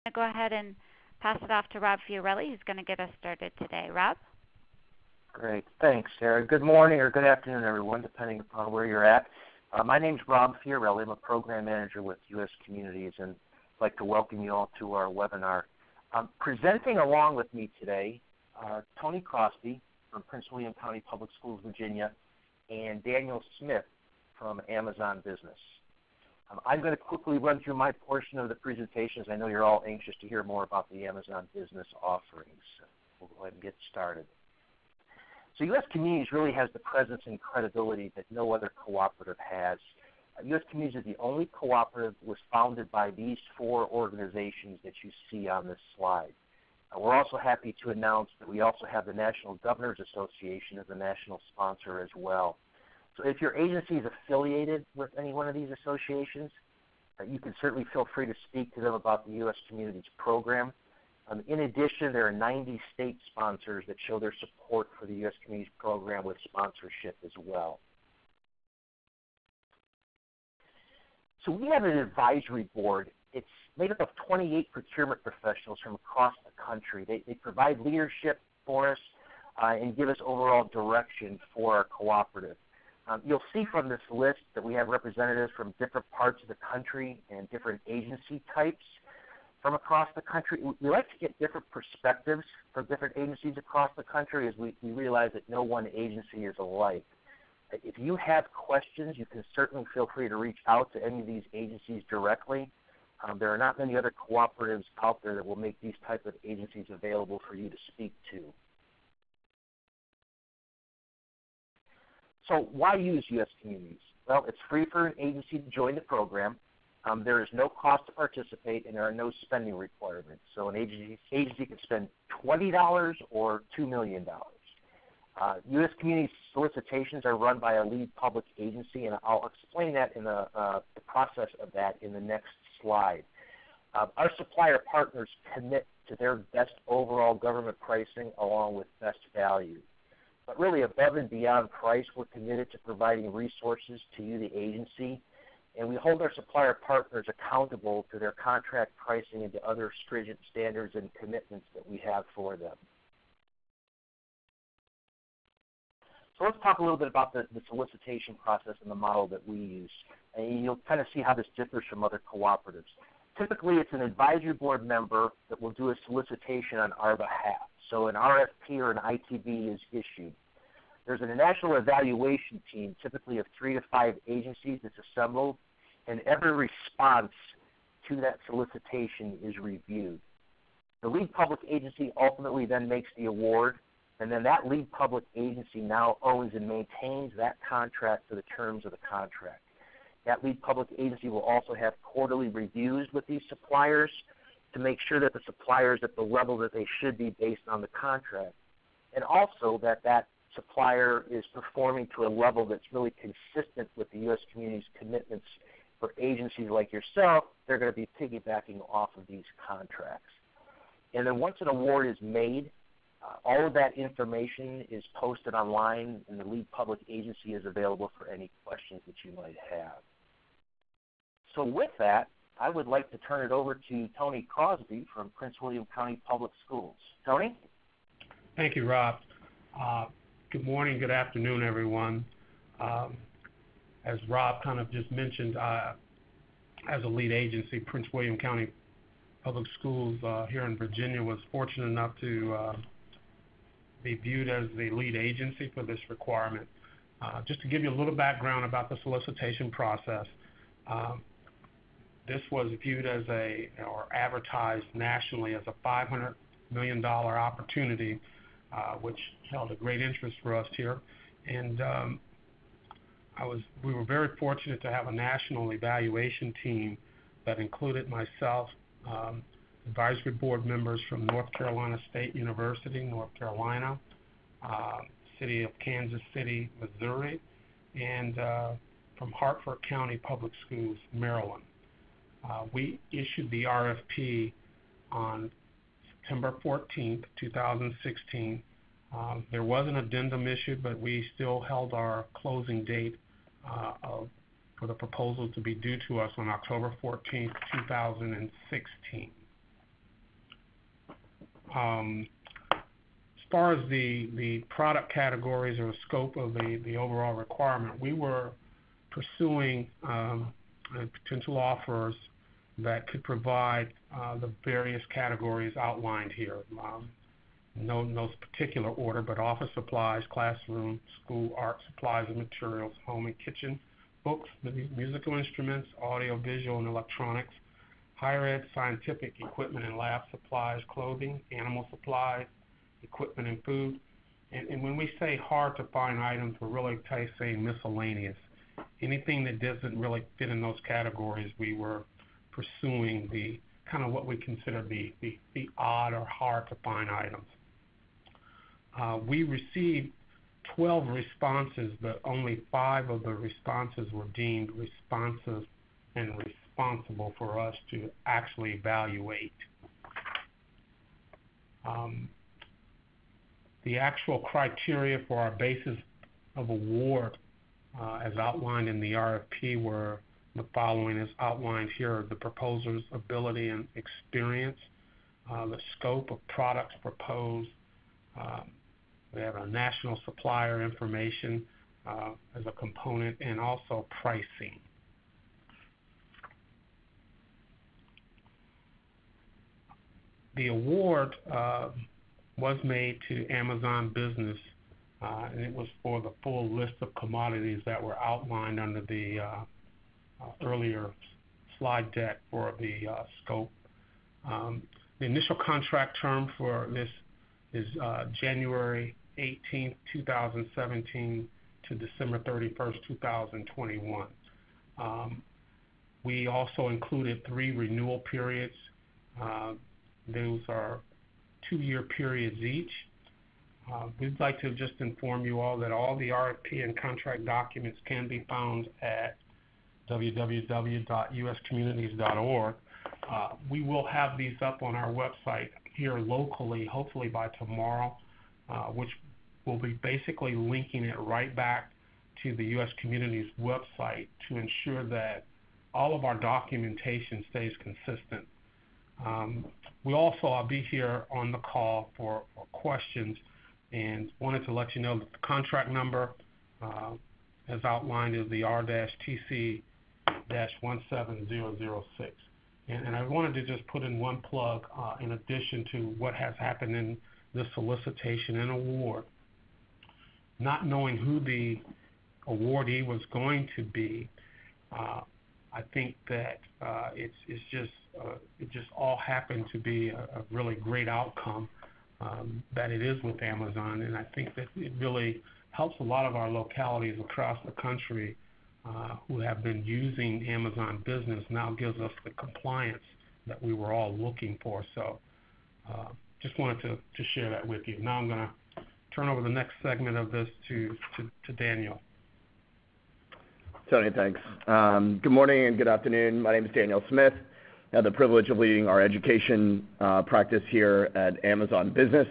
I'm going to go ahead and pass it off to Rob Fiorelli, who's going to get us started today. Rob? Great. Thanks, Sarah. Good morning or good afternoon, everyone, depending upon where you're at. My name's Rob Fiorelli. I'm a program manager with U.S. Communities, and I'd like to welcome you all to our webinar. Presenting along with me today are Tony Crosby from Prince William County Public Schools, Virginia, and Daniel Smith from Amazon Business. I'm going to quickly run through my portion of the presentation, as I know you're all anxious to hear more about the Amazon Business offerings. We'll go ahead and get started. So U.S. Communities really has the presence and credibility that no other cooperative has. U.S. Communities is the only cooperative that was founded by these four organizations that you see on this slide. We're also happy to announce that we also have the National Governors Association as a national sponsor as well. So if your agency is affiliated with any one of these associations, you can certainly feel free to speak to them about the U.S. Communities program. In addition, there are 90 state sponsors that show their support for the U.S. Communities program with sponsorship as well. So we have an advisory board. It's made up of 28 procurement professionals from across the country. They provide leadership for us and give us overall direction for our cooperative. You'll see from this list that we have representatives from different parts of the country and different agency types from across the country. We like to get different perspectives from different agencies across the country, as we realize that no one agency is alike. If you have questions, you can certainly feel free to reach out to any of these agencies directly. There are not many other cooperatives out there that will make these type of agencies available for you to speak to. So why use U.S. Communities? Well, it's free for an agency to join the program. There is no cost to participate, and there are no spending requirements. So an agency can spend $20 or $2 million. U.S. Communities solicitations are run by a lead public agency, and I'll explain that in the process of that in the next slide. Our supplier partners commit to their best overall government pricing along with best value. But really above and beyond price, we're committed to providing resources to you, the agency, and we hold our supplier partners accountable to their contract pricing and to other stringent standards and commitments that we have for them. So let's talk a little bit about the solicitation process and the model that we use. And you'll kind of see how this differs from other cooperatives. Typically, it's an advisory board member that will do a solicitation on our behalf. So an RFP or an ITB is issued. There's a national evaluation team, typically of 3 to 5 agencies, that's assembled, and every response to that solicitation is reviewed. The lead public agency ultimately then makes the award, and then that lead public agency now owns and maintains that contract to the terms of the contract. That lead public agency will also have quarterly reviews with these suppliers to make sure that the supplier is at the level that they should be based on the contract, and also that that supplier is performing to a level that's really consistent with the U.S. Communities commitments for agencies like yourself. They're going to be piggybacking off of these contracts. And then once an award is made, all of that information is posted online, and the lead public agency is available for any questions that you might have. So with that, I would like to turn it over to Tony Crosby from Prince William County Public Schools. Tony? Thank you, Rob. Good morning, good afternoon, everyone. As Rob kind of just mentioned, as a lead agency, Prince William County Public Schools here in Virginia was fortunate enough to be viewed as the lead agency for this requirement. Just to give you a little background about the solicitation process, this was viewed as or advertised nationally as a $500 million opportunity, which held a great interest for us here. And we were very fortunate to have a national evaluation team that included myself, advisory board members from North Carolina State University, North Carolina, City of Kansas City, Missouri, and from Hartford County Public Schools, Maryland. We issued the RFP on September 14th, 2016. There was an addendum issued, but we still held our closing date for the proposal to be due to us on October 14th, 2016. As far as the product categories or scope of the overall requirement, we were pursuing potential offers that could provide the various categories outlined here. No particular order, but office supplies, classroom, school, art supplies and materials, home and kitchen, books, musical instruments, audio, visual, and electronics, higher ed, scientific equipment and lab supplies, clothing, animal supplies, equipment and food. And when we say hard to find items, we're really saying miscellaneous. Anything that doesn't really fit in those categories, we were pursuing the kind of what we consider the odd or hard to find items. We received 12 responses, but only 5 of the responses were deemed responsive and responsible for us to actually evaluate. The actual criteria for our basis of award as outlined in the RFP were the following as outlined here: the proposer's ability and experience, the scope of products proposed, we have a national supplier information as a component, and also pricing. The award was made to Amazon Business, and it was for the full list of commodities that were outlined under the earlier slide deck for the scope. The initial contract term for this is January 18th, 2017 to December 31st, 2021. We also included 3 renewal periods. Those are 2-year periods each. We'd like to just inform you all that all the RFP and contract documents can be found at www.uscommunities.org. We will have these up on our website here locally, hopefully by tomorrow, which will be basically linking it right back to the U.S. Communities website to ensure that all of our documentation stays consistent. I'll be here on the call for questions, and wanted to let you know that the contract number as outlined is the R-TC-17006. And I wanted to just put in one plug in addition to what has happened in this solicitation and award. Not knowing who the awardee was going to be, I think that it just all happened to be a really great outcome that it is with Amazon, and I think that it really helps a lot of our localities across the country who have been using Amazon Business. Now gives us the compliance that we were all looking for. So just wanted to share that with you. Now I'm going to turn over the next segment of this to Daniel. Tony, thanks. Good morning and good afternoon. My name is Daniel Smith. I have the privilege of leading our education practice here at Amazon Business.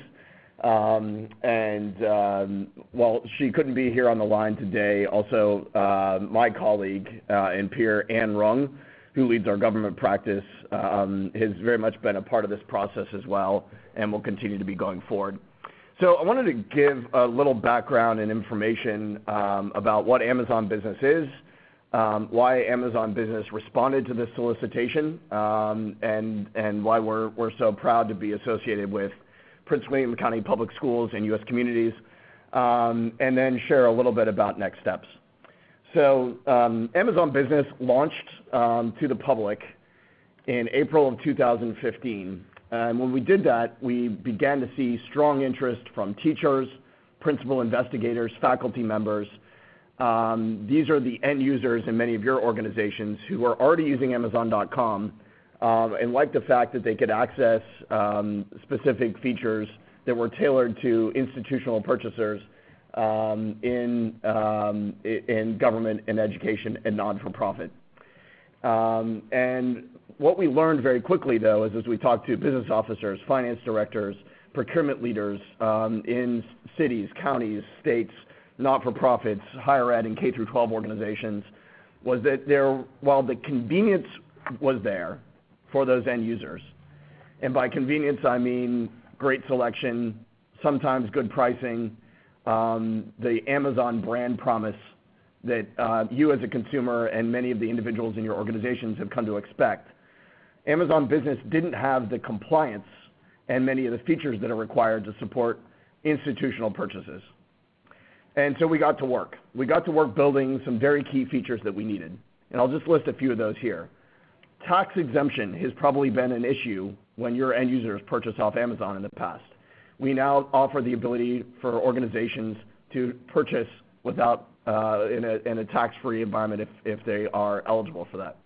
While she couldn't be here on the line today, also my colleague and peer, Ann Rung, who leads our government practice, has very much been a part of this process as well and will continue to be going forward. So I wanted to give a little background and information about what Amazon Business is, why Amazon Business responded to this solicitation, and why we're so proud to be associated with Prince William County Public Schools and U.S. Communities, and then share a little bit about next steps. So Amazon Business launched to the public in April of 2015. And when we did that, we began to see strong interest from teachers, principal investigators, faculty members. These are the end users in many of your organizations who are already using Amazon.com and like the fact that they could access specific features that were tailored to institutional purchasers in government and education and non-for-profit. And what we learned very quickly, though, is as we talked to business officers, finance directors, procurement leaders in cities, counties, states, not-for-profits, higher ed, and K-12 organizations, was that while the convenience was there for those end users, and by convenience I mean great selection, sometimes good pricing, the Amazon brand promise that you as a consumer and many of the individuals in your organizations have come to expect. Amazon Business didn't have the compliance and many of the features that are required to support institutional purchases. And so we got to work. We got to work building some very key features that we needed. And I'll just list a few of those here. Tax exemption has probably been an issue when your end users purchase off Amazon in the past. We now offer the ability for organizations to purchase without in a tax-free environment if they are eligible for that.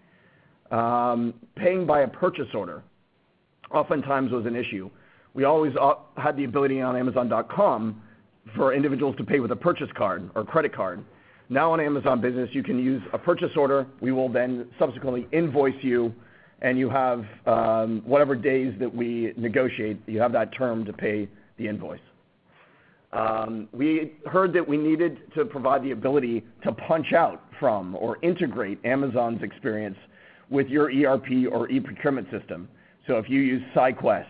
Paying by a purchase order oftentimes was an issue. We always had the ability on Amazon.com for individuals to pay with a purchase card or credit card. Now on Amazon Business, you can use a purchase order. We will then subsequently invoice you, and you have whatever days that we negotiate, you have that term to pay the invoice. We heard that we needed to provide the ability to punch out from or integrate Amazon's experience with your ERP or e-procurement system. So if you use SciQuest,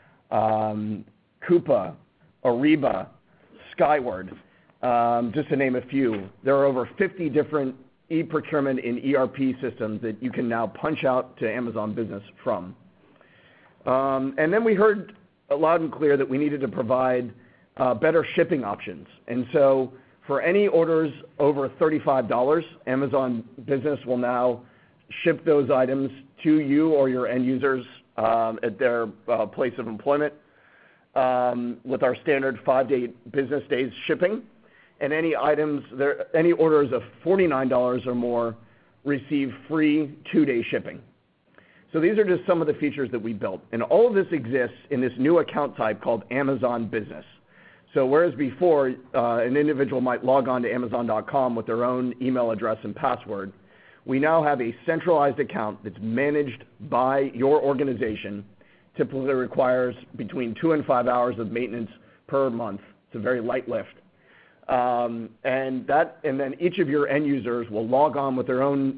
Coupa, Ariba, Skyward, just to name a few, there are over 50 different e-procurement and ERP systems that you can now punch out to Amazon Business from. And then we heard loud and clear that we needed to provide better shipping options. And so for any orders over $35, Amazon Business will now ship those items to you or your end users at their place of employment with our standard 5 to 8 business days shipping. And any orders of $49 or more receive free 2-day shipping. So these are just some of the features that we built. And all of this exists in this new account type called Amazon Business. So whereas before an individual might log on to Amazon.com with their own email address and password, we now have a centralized account that's managed by your organization. Typically requires between 2 and 5 hours of maintenance per month. It's a very light lift. And then each of your end users will log on with their own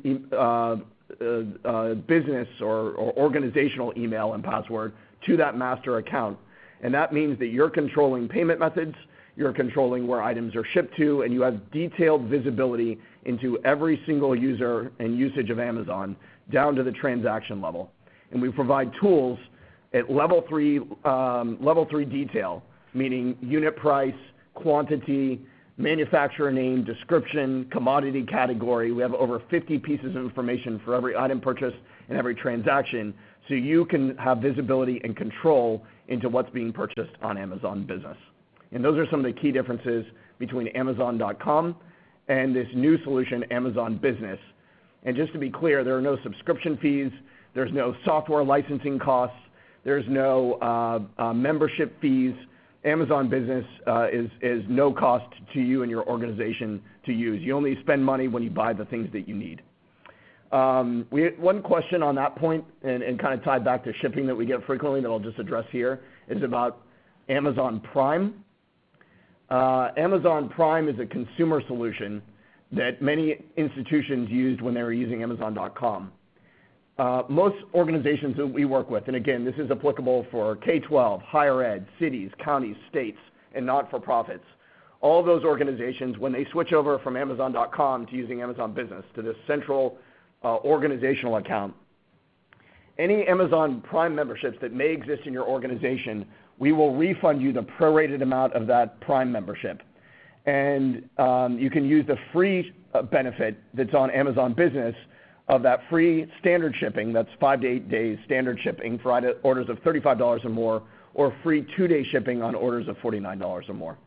business or organizational email and password to that master account. And that means that you're controlling payment methods, you're controlling where items are shipped to, and you have detailed visibility into every single user and usage of Amazon down to the transaction level. And we provide tools at level 3 detail, meaning unit price, quantity, manufacturer name, description, commodity category. We have over 50 pieces of information for every item purchased and every transaction, so you can have visibility and control into what's being purchased on Amazon Business. And those are some of the key differences between Amazon.com and this new solution, Amazon Business. And just to be clear, there are no subscription fees, there's no software licensing costs, there's no membership fees. Amazon Business is no cost to you and your organization to use. You only spend money when you buy the things that you need. We had one question on that point, and kind of tied back to shipping that we get frequently that I'll just address here, is about Amazon Prime. Amazon Prime is a consumer solution that many institutions used when they were using Amazon.com. Most organizations that we work with, and again, this is applicable for K-12, higher ed, cities, counties, states, and not-for-profits, all of those organizations, when they switch over from Amazon.com to using Amazon Business to this central organizational account, any Amazon Prime memberships that may exist in your organization, we will refund you the prorated amount of that Prime membership. And you can use the free benefit that's on Amazon Business of that free standard shipping, that's 5 to 8 days standard shipping for orders of $35 or more, or free 2-day shipping on orders of $49 or more.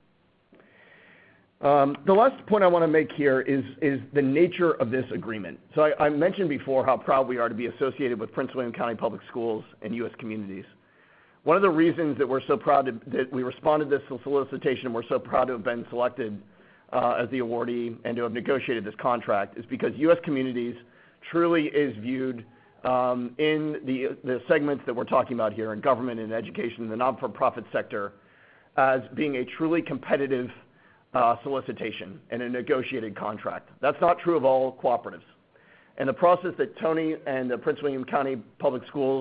The last point I want to make here is the nature of this agreement. So I mentioned before how proud we are to be associated with Prince William County Public Schools and U.S. communities. One of the reasons that we're so proud that we responded to this solicitation and we're so proud to have been selected as the awardee and to have negotiated this contract is because U.S. communities truly is viewed in the segments that we're talking about here in government and education, the not-for-profit sector, as being a truly competitive solicitation and a negotiated contract. That's not true of all cooperatives. And the process that Tony and the Prince William County Public Schools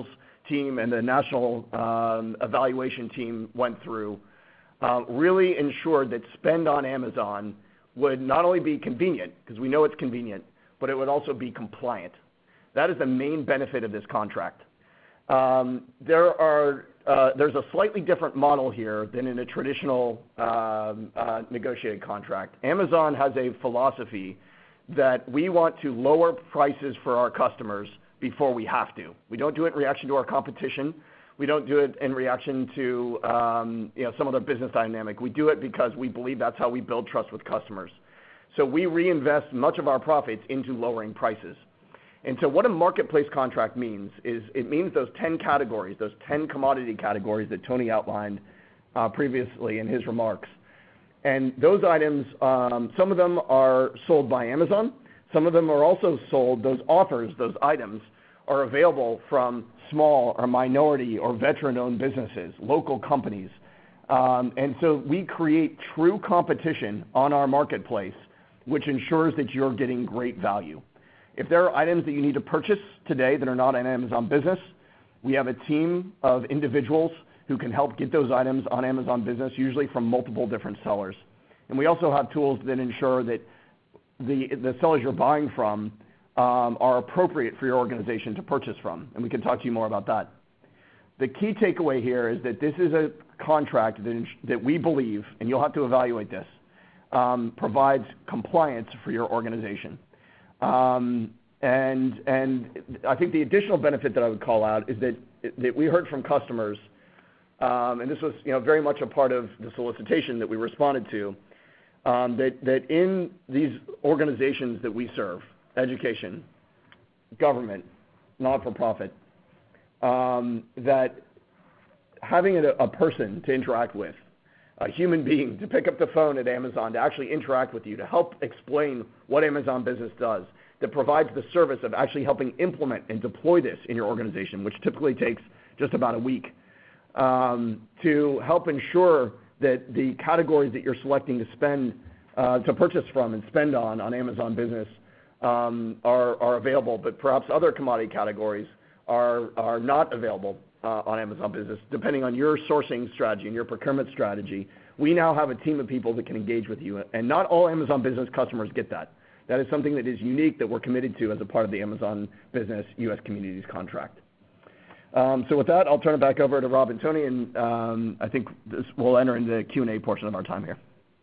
team and the national evaluation team went through really ensured that spend on Amazon would not only be convenient, because we know it's convenient, but it would also be compliant. That is the main benefit of this contract. There's a slightly different model here than in a traditional negotiated contract. Amazon has a philosophy that we want to lower prices for our customers before we have to. We don't do it in reaction to our competition. We don't do it in reaction to some other business dynamic. We do it because we believe that's how we build trust with customers. So we reinvest much of our profits into lowering prices. And so what a marketplace contract means is it means those 10 categories, those 10 commodity categories that Tony outlined previously in his remarks. And those items, some of them are sold by Amazon. Some of them are also sold, those offers, those items are available from small or minority or veteran-owned businesses, local companies. And so we create true competition on our marketplace, which ensures that you're getting great value. If there are items that you need to purchase today that are not on Amazon Business, we have a team of individuals who can help get those items on Amazon Business, usually from multiple different sellers. And we also have tools that ensure that the sellers you're buying from are appropriate for your organization to purchase from. And we can talk to you more about that. The key takeaway here is that this is a contract that we believe, and you'll have to evaluate this, provides compliance for your organization. And I think the additional benefit that I would call out is that we heard from customers, and this was very much a part of the solicitation that we responded to, that in these organizations that we serve, education, government, not-for-profit, that having a person to interact with, a human being to pick up the phone at Amazon, to actually interact with you, to help explain what Amazon Business does, that provides the service of actually helping implement and deploy this in your organization, which typically takes just about a week, to help ensure that the categories that you're selecting to spend, to purchase from and spend on Amazon Business are available, but perhaps other commodity categories are not available on Amazon Business, depending on your sourcing strategy and your procurement strategy. We now have a team of people that can engage with you, and not all Amazon Business customers get that. That is something that is unique that we're committed to as a part of the Amazon Business U.S. Communities contract. So with that, I'll turn it back over to Rob and Tony, and I think we'll enter into the Q&A portion of our time here.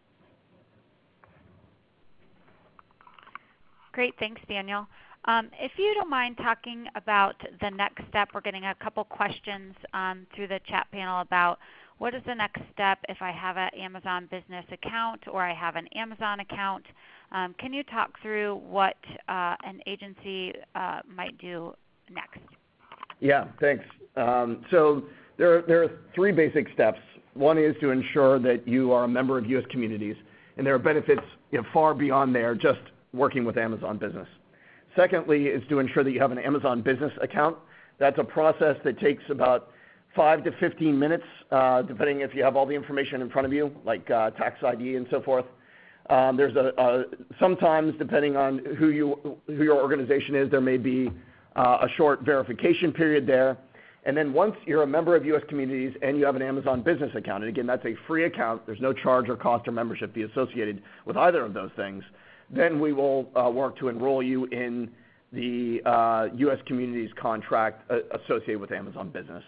Great, thanks, Daniel. If you don't mind talking about the next step, we're getting a couple questions through the chat panel about what is the next step if I have an Amazon Business account or I have an Amazon account. Can you talk through what an agency might do next? Yeah, thanks. So there are three basic steps. One is to ensure that you are a member of U.S. Communities, and there are benefits far beyond there just working with Amazon Business. Secondly is to ensure that you have an Amazon Business account. That's a process that takes about 5 to 15 minutes, depending if you have all the information in front of you, like tax ID and so forth. There's sometimes, depending on who your organization is, there may be a short verification period there. And then once you're a member of U.S. Communities and you have an Amazon Business account, and again, that's a free account, there's no charge or cost or membership fee associated with either of those things, then we will work to enroll you in the U.S. Communities contract associated with Amazon Business.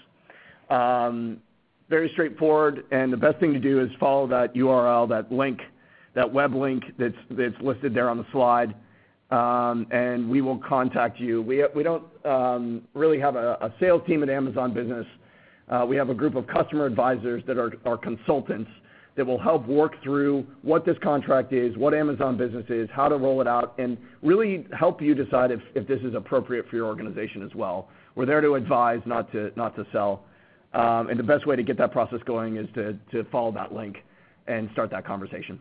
Very straightforward, and the best thing to do is follow that URL, that link, that web link that's listed there on the slide, and we will contact you. We don't really have a sales team at Amazon Business. We have a group of customer advisors that are consultants that will help work through what this contract is, what Amazon Business is, how to roll it out, and really help you decide if this is appropriate for your organization as well. We're there to advise, not to sell. And the best way to get that process going is to follow that link and start that conversation.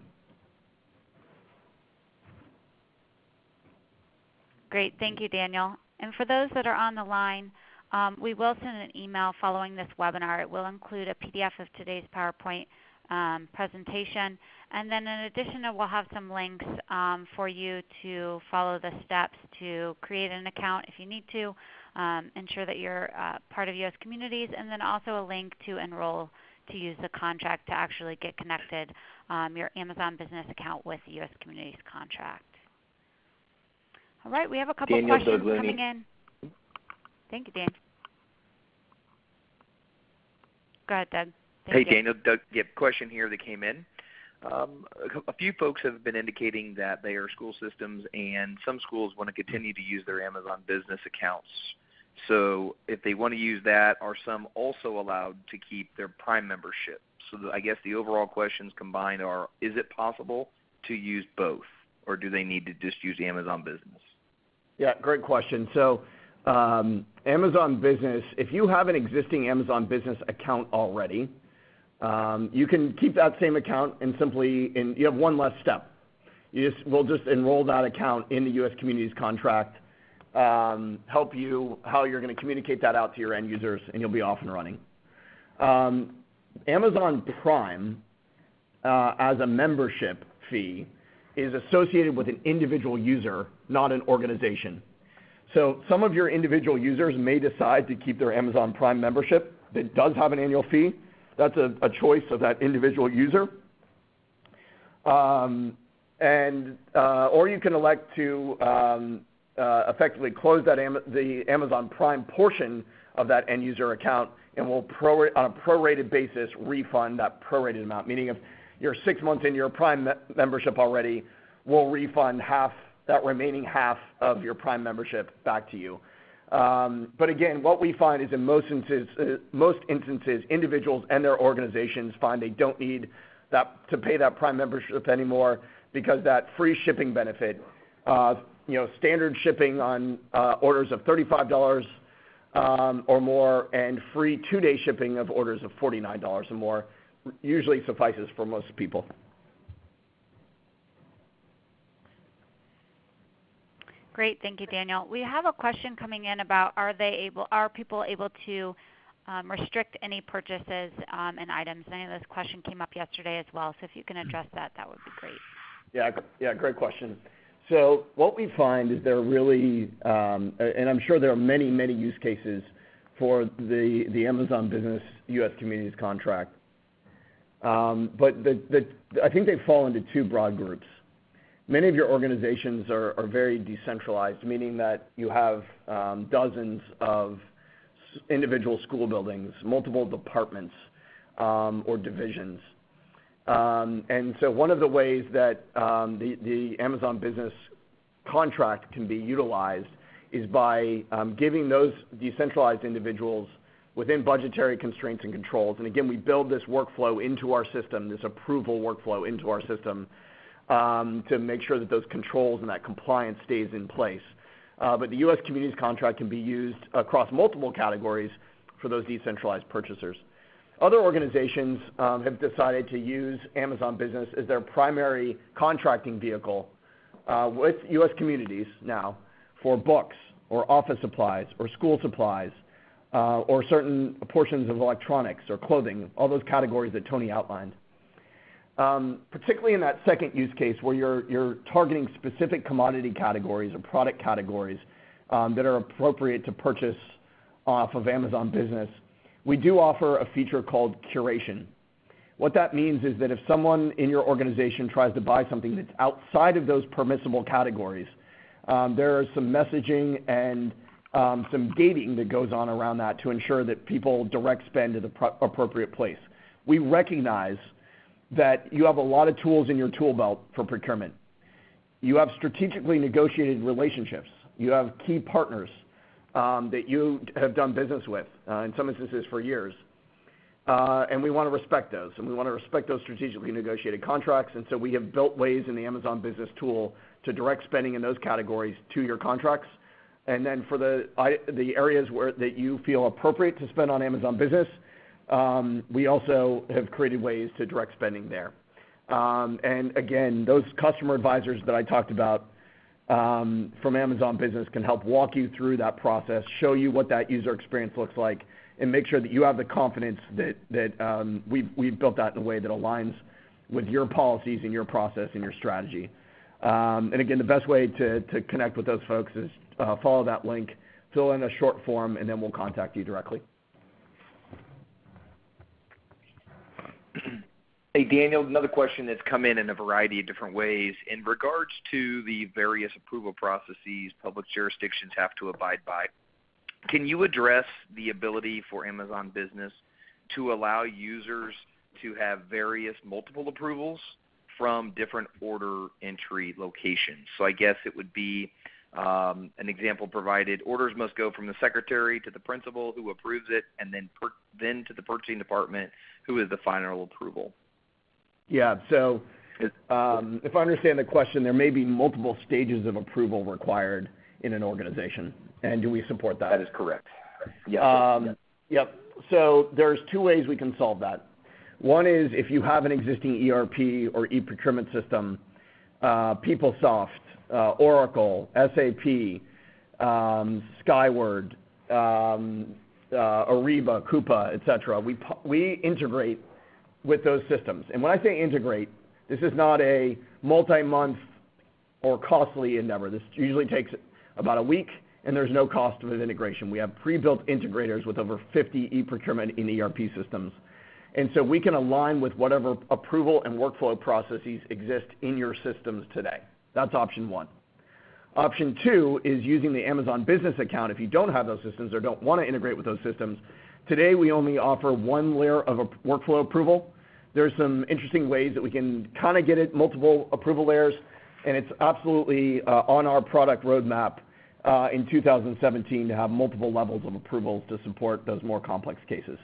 Great, thank you, Daniel. And for those that are on the line, we will send an email following this webinar. It will include a PDF of today's PowerPoint presentation. And then in addition, we'll have some links for you to follow the steps to create an account if you need to, ensure that you're part of U.S. Communities, and then also a link to enroll to use the contract to actually get connected your Amazon business account with the U.S. Communities contract. All right, we have a couple questions coming in. Thank you, Dan. Go ahead, Doug. Hey, Daniel. Doug, question here that came in. A few folks have been indicating that they are school systems and some schools want to continue to use their Amazon business accounts. So if they want to use that, are some also allowed to keep their Prime membership? So I guess the overall questions combined are, is it possible to use both, or do they need to just use Amazon Business? Yeah, great question. So Amazon Business, if you have an existing Amazon Business account already, you can keep that same account and you have one less step. We'll just enroll that account in the U.S. Communities contract, help you how you're going to communicate that out to your end users, and you'll be off and running. Amazon Prime, as a membership fee, is associated with an individual user, not an organization. So some of your individual users may decide to keep their Amazon Prime membership that does have an annual fee. That's a choice of that individual user. Or you can elect to effectively close the Amazon Prime portion of that end user account, and we'll on a prorated basis refund that prorated amount. Meaning if you're 6 months into your Prime membership already, we'll refund that remaining half of your Prime membership back to you. But again, what we find is in most instances, individuals and their organizations find they don't need to pay that Prime membership anymore, because that free shipping benefit, standard shipping on orders of $35 or more, and free 2-day shipping of orders of $49 or more usually suffices for most people. Great, thank you, Daniel. We have a question coming in about are people able to restrict any purchases and items? I know this question came up yesterday as well, so if you can address that, that would be great. Yeah, great question. So what we find is there are really, and I'm sure there are many, many use cases for the Amazon Business U.S. Communities contract, but I think they fall into two broad groups. Many of your organizations are very decentralized, meaning that you have dozens of individual school buildings, multiple departments or divisions. And so one of the ways that the Amazon Business contract can be utilized is by giving those decentralized individuals within budgetary constraints and controls. And again, we build this workflow into our system, this approval workflow into our system, to make sure that those controls and that compliance stays in place. But the U.S. Communities contract can be used across multiple categories for those decentralized purchasers. Other organizations have decided to use Amazon Business as their primary contracting vehicle with U.S. Communities now for books or office supplies or school supplies or certain portions of electronics or clothing, all those categories that Tony outlined. Particularly in that second use case where you're targeting specific commodity categories or product categories that are appropriate to purchase off of Amazon Business, we do offer a feature called curation. What that means is that if someone in your organization tries to buy something that's outside of those permissible categories, there is some messaging and some gating that goes on around that to ensure that people direct spend to the appropriate place. We recognize that you have a lot of tools in your tool belt for procurement. You have strategically negotiated relationships. You have key partners that you have done business with, in some instances for years. And we want to respect those. And we want to respect those strategically negotiated contracts. And so we have built ways in the Amazon Business tool to direct spending in those categories to your contracts. And then for the areas that you feel appropriate to spend on Amazon Business, we also have created ways to direct spending there. And again, those customer advisors that I talked about from Amazon Business can help walk you through that process, show you what that user experience looks like, and make sure that you have the confidence that we've built that in a way that aligns with your policies and your process and your strategy. And again, the best way to connect with those folks is follow that link fill in a short form, and then we'll contact you directly. Hey, Daniel, another question that's come in a variety of different ways. In regards to the various approval processes public jurisdictions have to abide by, can you address the ability for Amazon Business to allow users to have various multiple approvals from different order entry locations? So I guess it would be an example provided, orders must go from the secretary to the principal who approves it, and then to the purchasing department who is the final approval. Yeah, so if I understand the question, there may be multiple stages of approval required in an organization, and do we support that? That is correct. Yes. Yep. So there's two ways we can solve that. One is if you have an existing ERP or e-procurement system, PeopleSoft, Oracle, SAP, Skyward, Ariba, Coupa, etc. We integrate with those systems. And when I say integrate, this is not a multi-month or costly endeavor. This usually takes about a week, and there's no cost of integration. We have pre-built integrators with over 50 e-procurement and ERP systems. And so we can align with whatever approval and workflow processes exist in your systems today. That's option one. Option two is using the Amazon Business account if you don't have those systems or don't want to integrate with those systems. Today, we only offer one layer of a workflow approval. There's some interesting ways that we can kind of get it multiple approval layers, and it's absolutely on our product roadmap in 2017 to have multiple levels of approvals to support those more complex cases.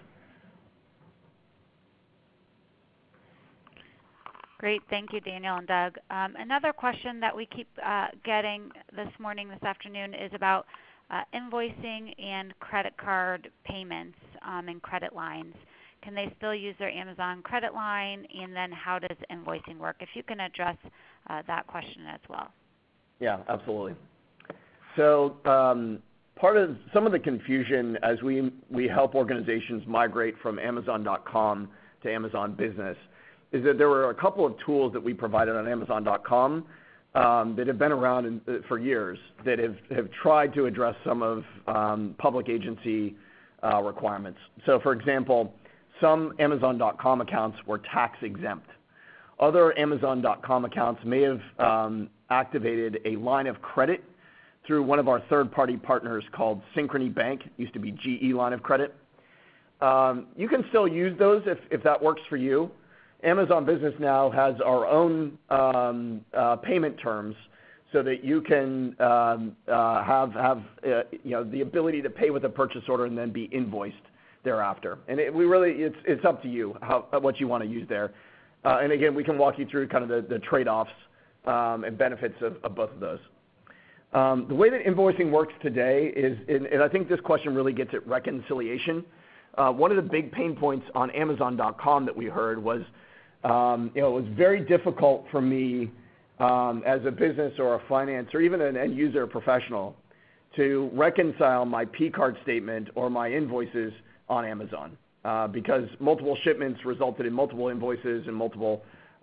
Great. Thank you, Daniel and Doug. Another question that we keep getting this afternoon, is about invoicing and credit card payments and credit lines. Can they still use their Amazon credit line, and then how does invoicing work? If you can address that question as well. Yeah, absolutely. So part of some of the confusion as we help organizations migrate from Amazon.com to Amazon Business is that there were a couple of tools that we provided on Amazon.com that have been around for years that have tried to address some of public agency requirements. So, for example, some Amazon.com accounts were tax exempt. Other Amazon.com accounts may have activated a line of credit through one of our third-party partners called Synchrony Bank. It used to be GE line of credit. You can still use those if that works for you. Amazon Business now has our own payment terms so that you can have the ability to pay with a purchase order and then be invoiced thereafter. And it's up to you what you want to use there. And again, we can walk you through kind of the trade-offs and benefits of both of those. The way that invoicing works today is, and I think this question really gets at reconciliation. One of the big pain points on Amazon.com that we heard was, it was very difficult for me as a business or a finance or even an end user professional to reconcile my P-card statement or my invoices on Amazon because multiple shipments resulted in multiple invoices and multiple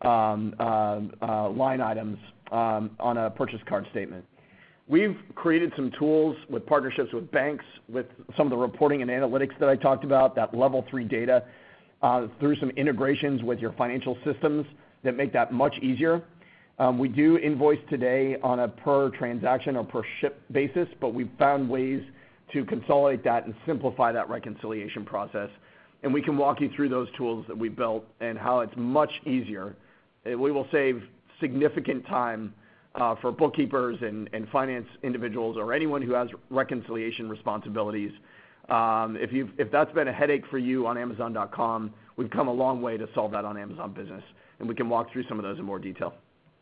line items on a purchase card statement. We've created some tools with partnerships with banks, with some of the reporting and analytics that I talked about, that level 3 data, through some integrations with your financial systems that make that much easier. We do invoice today on a per transaction or per ship basis, but we've found ways to consolidate that and simplify that reconciliation process. And we can walk you through those tools that we built and how it's much easier. We will save significant time for bookkeepers and finance individuals or anyone who has reconciliation responsibilities. If that's been a headache for you on Amazon.com, we've come a long way to solve that on Amazon Business, and we can walk through some of those in more detail.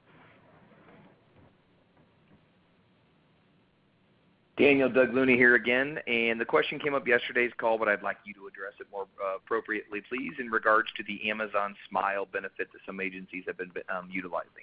Daniel, Doug Looney here again, and the question came up yesterday's call, but I'd like you to address it more appropriately, please, in regards to the Amazon Smile benefit that some agencies have been utilizing.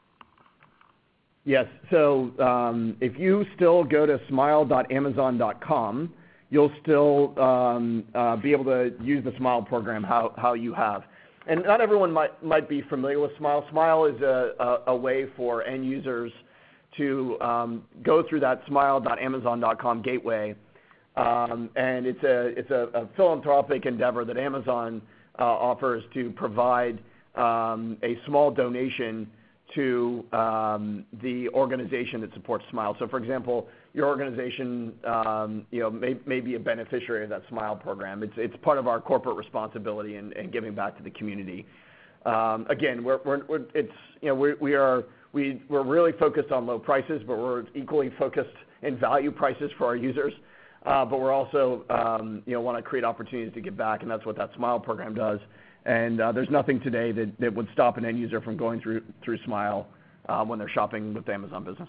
Yes, so if you still go to smile.amazon.com, you'll still be able to use the Smile program how you have. And not everyone might be familiar with Smile. Smile is a way for end users to go through that smile.amazon.com gateway and it's a philanthropic endeavor that Amazon offers to provide a small donation to the organization that supports Smile. So, for example, your organization, may be a beneficiary of that Smile program. It's part of our corporate responsibility and giving back to the community. Again, we're really focused on low prices, but we're equally focused in value prices for our users. But we're also, want to create opportunities to give back, and that's what that Smile program does. And there's nothing today that would stop an end user from going through Smile when they're shopping with Amazon Business.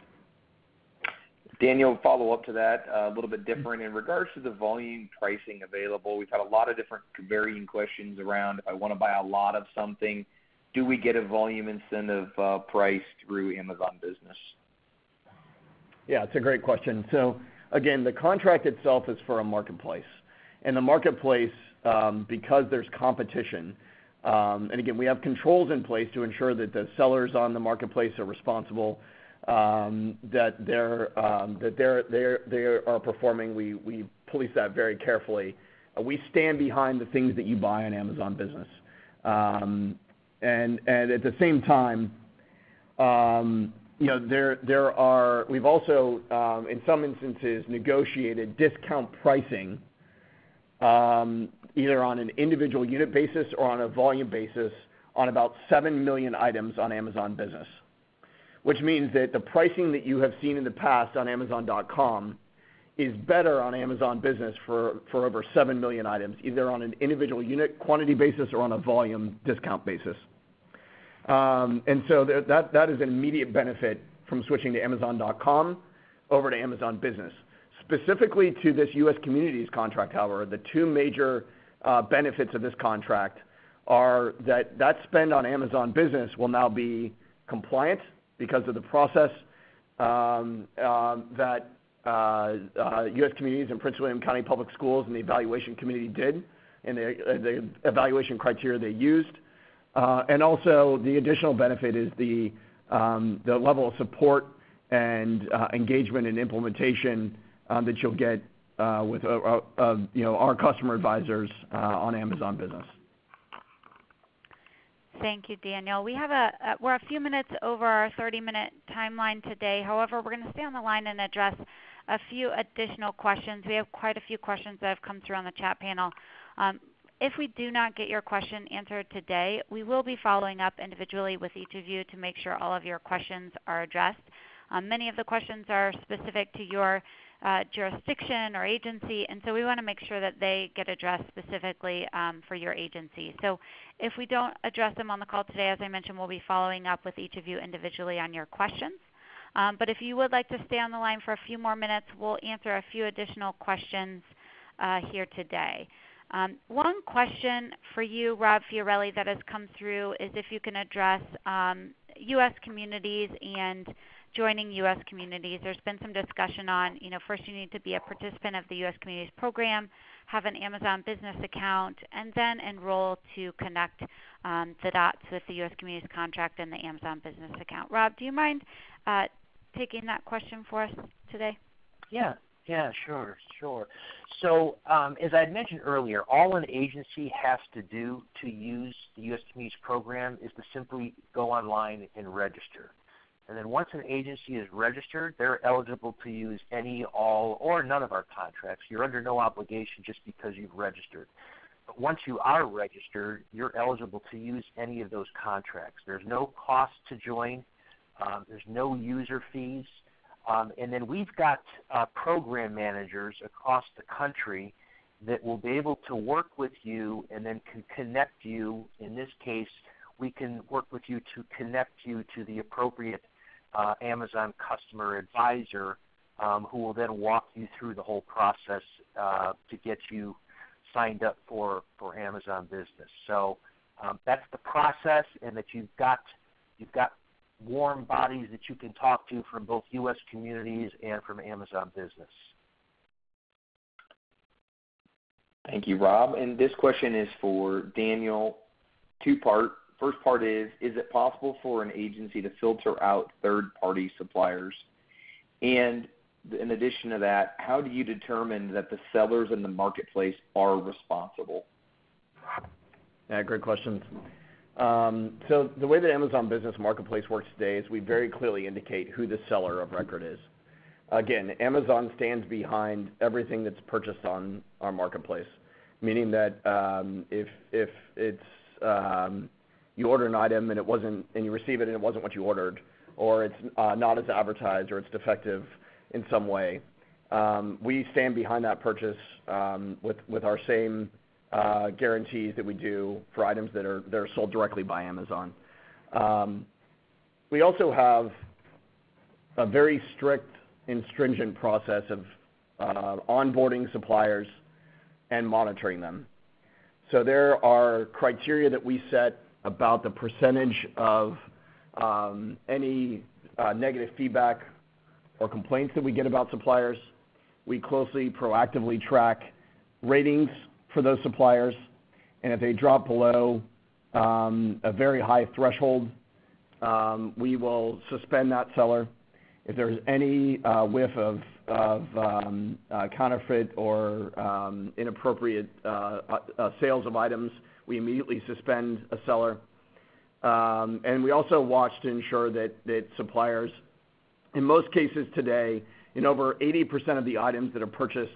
Daniel, follow up to that, a little bit different. In regards to the volume pricing available, we've had a lot of different varying questions around if I want to buy a lot of something, do we get a volume incentive price through Amazon Business? Yeah, it's a great question. So, again, the contract itself is for a marketplace. And the marketplace, because there's competition, and again, we have controls in place to ensure that the sellers on the marketplace are responsible, that they are performing. We police that very carefully. We stand behind the things that you buy on Amazon Business, and at the same time, we've also in some instances negotiated discount pricing, either on an individual unit basis or on a volume basis on about 7 million items on Amazon Business, which means that the pricing that you have seen in the past on Amazon.com is better on Amazon Business for over 7 million items, either on an individual unit quantity basis or on a volume discount basis. And so that is an immediate benefit from switching to Amazon.com over to Amazon Business. Specifically to this U.S. Communities contract, however, the two major benefits of this contract are that spend on Amazon Business will now be compliant because of the process that U.S. Communities and Prince William County Public Schools and the evaluation committee did and the evaluation criteria they used. And also the additional benefit is the level of support and engagement and implementation that you'll get with our customer advisors on Amazon Business. Thank you, Daniel. We're a few minutes over our 30-minute timeline today. However, we're going to stay on the line and address a few additional questions. We have quite a few questions that have come through on the chat panel. If we do not get your question answered today, we will be following up individually with each of you to make sure all of your questions are addressed. Many of the questions are specific to your jurisdiction or agency, and so we want to make sure that they get addressed specifically for your agency. So if we don't address them on the call today, as I mentioned, we'll be following up with each of you individually on your questions. But if you would like to stay on the line for a few more minutes, we'll answer a few additional questions here today. One question for you, Rob Fiorelli, that has come through is if you can address U.S. Communities and joining U.S. Communities. There's been some discussion on, first you need to be a participant of the U.S. Communities program, have an Amazon Business account, and then enroll to connect the dots with the U.S. Communities contract and the Amazon Business account. Rob, do you mind taking that question for us today? Yeah, sure. So as I had mentioned earlier, all an agency has to do to use the U.S. Communities program is to simply go online and register. And then once an agency is registered, they're eligible to use any, all, or none of our contracts. You're under no obligation just because you've registered. But once you are registered, you're eligible to use any of those contracts. There's no cost to join. There's no user fees. And then we've got program managers across the country that will be able to work with you and then can connect you. In this case, we can work with you to connect you to the appropriate Amazon customer advisor who will then walk you through the whole process to get you signed up for Amazon Business. So that's the process, and that you've got warm bodies that you can talk to from both U.S. Communities and from Amazon Business. Thank you, Rob. And this question is for Daniel, two-part. First part is it possible for an agency to filter out third-party suppliers? And in addition to that, how do you determine that the sellers in the marketplace are responsible? Yeah, great questions. So the way that Amazon Business Marketplace works today is we very clearly indicate who the seller of record is. Again, Amazon stands behind everything that's purchased on our marketplace, meaning that if it's you order an item and you receive it and it wasn't what you ordered, or it's not as advertised, or it's defective in some way, we stand behind that purchase with our same guarantees that we do for items that are sold directly by Amazon. We also have a very strict and stringent process of onboarding suppliers and monitoring them. So there are criteria that we set about the percentage of any negative feedback or complaints that we get about suppliers. We closely, proactively track ratings for those suppliers, and if they drop below a very high threshold, we will suspend that seller. If there's any whiff of counterfeit or inappropriate sales of items, we immediately suspend a seller. And we also watch to ensure that suppliers, in most cases today, in over 80% of the items that are purchased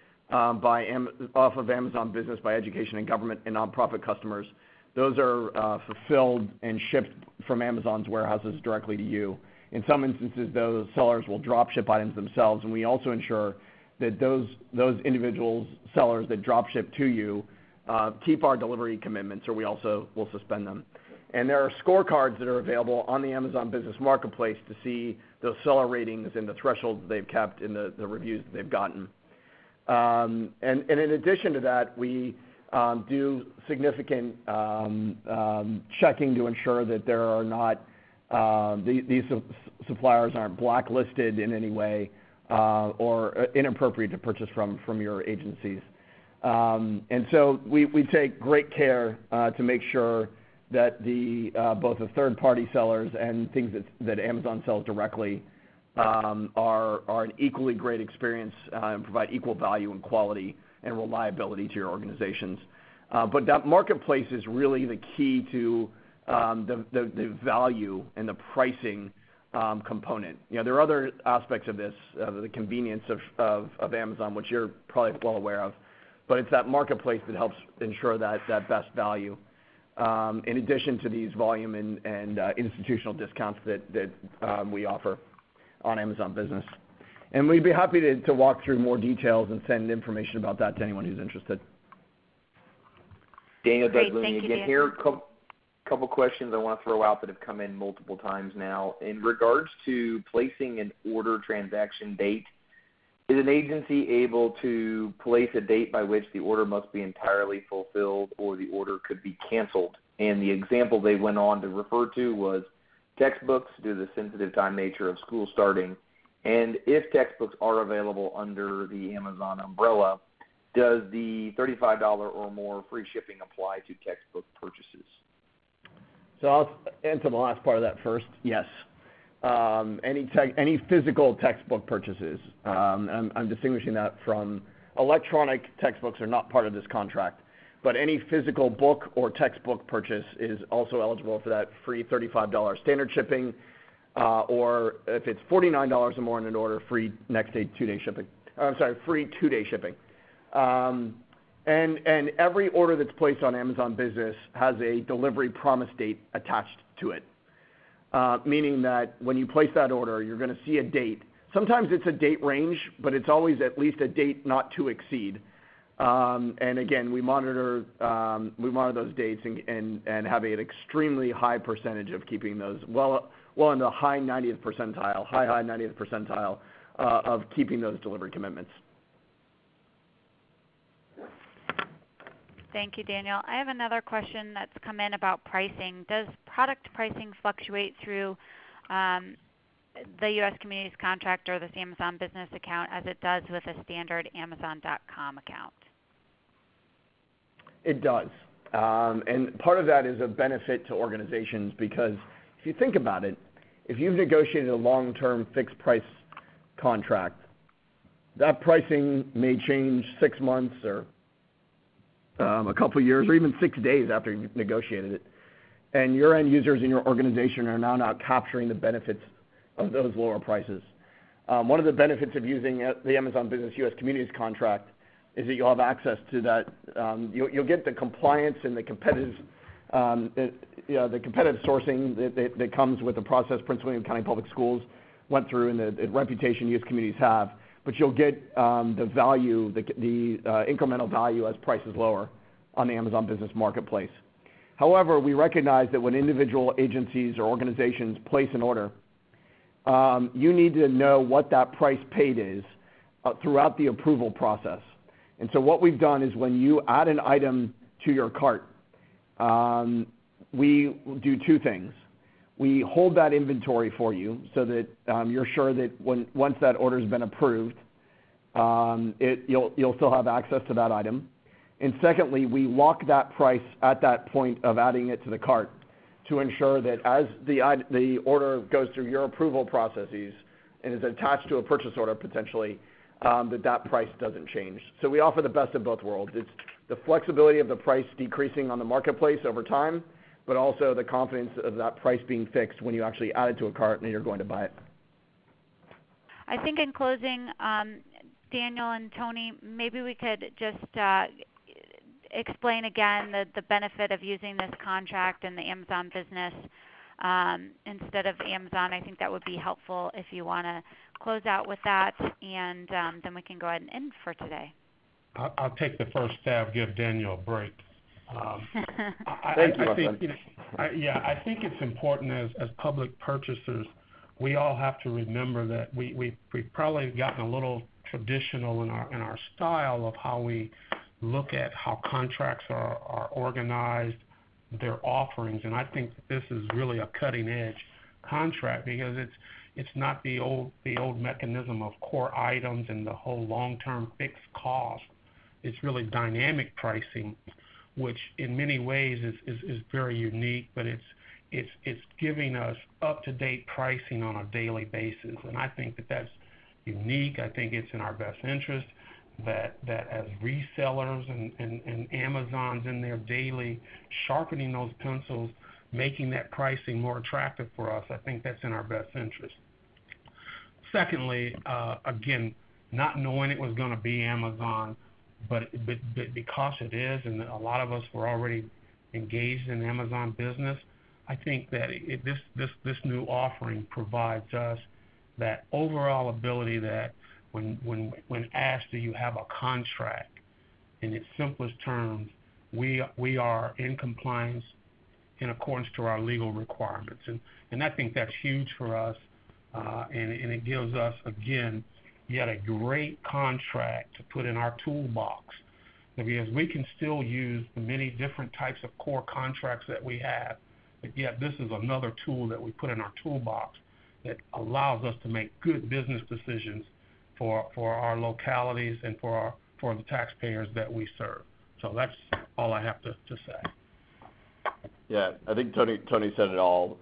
off of Amazon Business by education and government and nonprofit customers, those are fulfilled and shipped from Amazon's warehouses directly to you. In some instances, those sellers will drop ship items themselves, and we also ensure that those individual sellers that drop ship to you keep our delivery commitments, or we also will suspend them. And there are scorecards that are available on the Amazon Business Marketplace to see those seller ratings and the thresholds they've kept and the reviews that they've gotten. And in addition to that, we do significant checking to ensure that there are not these suppliers aren't blacklisted in any way or inappropriate to purchase from your agencies. And so we take great care to make sure that both the third-party sellers and things that Amazon sells directly are an equally great experience and provide equal value and quality and reliability to your organizations. But that marketplace is really the key to the value and the pricing component. You know, there are other aspects of this, the convenience of Amazon, which you're probably well aware of, but it's that marketplace that helps ensure that best value. In addition to these volume and institutional discounts that we offer on Amazon Business. And we'd be happy to walk through more details and send information about that to anyone who's interested. Daniel Great, Dudley again Dan. here. Couple questions I want to throw out that have come in multiple times now. In regards to placing an order transaction date, is an agency able to place a date by which the order must be entirely fulfilled or the order could be canceled? And the example they went on to refer to was textbooks due to the sensitive time nature of school starting. And if textbooks are available under the Amazon umbrella, does the $35 or more free shipping apply to textbook purchases? So I'll answer the last part of that first. Yes. Any physical textbook purchases, I'm distinguishing that from electronic textbooks are not part of this contract, but any physical book or textbook purchase is also eligible for that free $35 standard shipping, or if it's $49 or more in an order, free next day 2-day shipping. Free 2-day shipping. And every order that's placed on Amazon Business has a delivery promise date attached to it. Meaning that when you place that order, you're going to see a date. Sometimes it's a date range, but it's always at least a date not to exceed. And again, we monitor those dates and have an extremely high percentage of keeping those well in the high 90th percentile of keeping those delivery commitments. Thank you, Daniel. I have another question that's come in about pricing. Does product pricing fluctuate through the U.S. Communities contract or this Amazon Business account as it does with a standard Amazon.com account? It does. And part of that is a benefit to organizations because if you think about it, if you've negotiated a long-term fixed price contract that pricing may change 6 months or a couple of years or even 6 days after you've negotiated it. And your end users in your organization are now not capturing the benefits of those lower prices. One of the benefits of using the Amazon Business U.S. Communities contract is that you'll have access to that. You'll get the compliance and the competitive, the competitive sourcing that comes with the process Prince William County Public Schools went through and the reputation U.S. communities have. But you'll get the value, the incremental value as prices lower on the Amazon Business Marketplace. However, we recognize that when individual agencies or organizations place an order, you need to know what that price paid is throughout the approval process. And so what we've done is when you add an item to your cart, we do 2 things. We hold that inventory for you so that you're sure that once that order has been approved, you'll still have access to that item. And secondly, we lock that price at that point of adding it to the cart to ensure that as the order goes through your approval processes and is attached to a purchase order potentially, that price doesn't change. So we offer the best of both worlds. It's the flexibility of the price decreasing on the marketplace over time, but also the confidence of that price being fixed when you actually add it to a cart and you're going to buy it. I think in closing, Daniel and Tony, maybe we could just explain again the benefit of using this contract and the Amazon Business instead of Amazon. I think that would be helpful if you want to close out with that, and then we can go ahead and end for today. I'll take the first stab, give Daniel a break. Thank you, I think, I think it's important as public purchasers, we all have to remember that we've probably gotten a little traditional in our style of how we look at how contracts are organized, their offerings, and I think that this is really a cutting edge contract because it's not the old mechanism of core items and the whole long-term fixed cost. It's really dynamic pricing, which in many ways is very unique, but it's giving us up-to-date pricing on a daily basis, and I think that that's unique. I think it's in our best interest that as resellers and Amazon's in there daily sharpening those pencils, making that pricing more attractive for us. I think that's in our best interest. Secondly, again, not knowing it was going to be Amazon, but because it is, and a lot of us were already engaged in Amazon Business, I think that this new offering provides us that overall ability that when asked, do you have a contract, in its simplest terms, we are in compliance in accordance to our legal requirements. And I think that's huge for us, and it gives us, again, yet a great contract to put in our toolbox, because we can still use the many different types of core contracts that we have, but yet this is another tool that we put in our toolbox that allows us to make good business decisions for our localities and for the taxpayers that we serve. So that's all I have to say. Yeah, I think Tony said it all.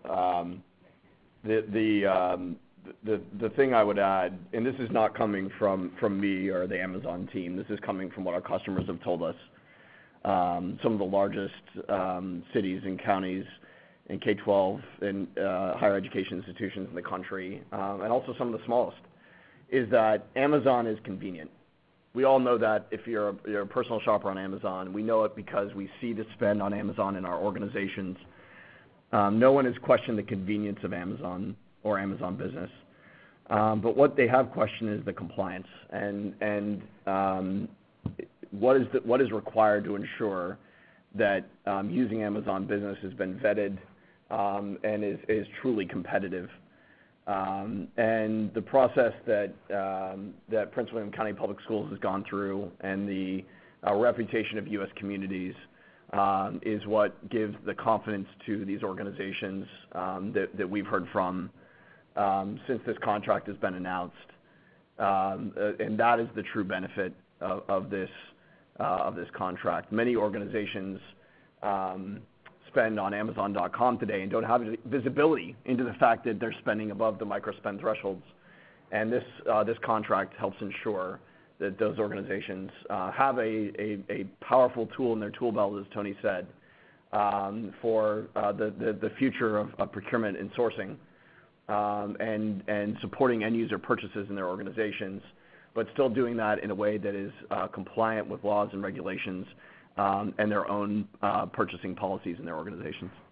The thing I would add, and this is not coming from me or the Amazon team, this is coming from what our customers have told us. Some of the largest cities and counties and K-12 and higher education institutions in the country, and also some of the smallest, is that Amazon is convenient. We all know that if you're a personal shopper on Amazon. We know it because we see the spend on Amazon in our organizations. No one has questioned the convenience of Amazon or Amazon Business. But what they have questioned is the compliance and what is required to ensure that using Amazon Business has been vetted and is truly competitive. And the process that Prince William County Public Schools has gone through and the reputation of U.S. communities is what gives the confidence to these organizations that we've heard from since this contract has been announced. And that is the true benefit of this contract. Many organizations spend on Amazon.com today and don't have visibility into the fact that they're spending above the micro-spend thresholds. And this contract helps ensure that those organizations have a powerful tool in their tool belt, as Tony said, for the future of procurement and sourcing, and supporting end user purchases in their organizations, but still doing that in a way that is compliant with laws and regulations and their own purchasing policies in their organizations.